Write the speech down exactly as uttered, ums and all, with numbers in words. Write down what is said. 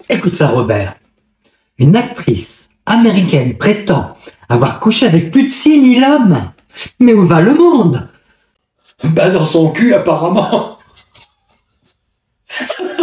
Écoute ça, Robert. Une actrice américaine prétend avoir couché avec plus de six mille hommes. Mais où va le monde? Bah dans son cul apparemment.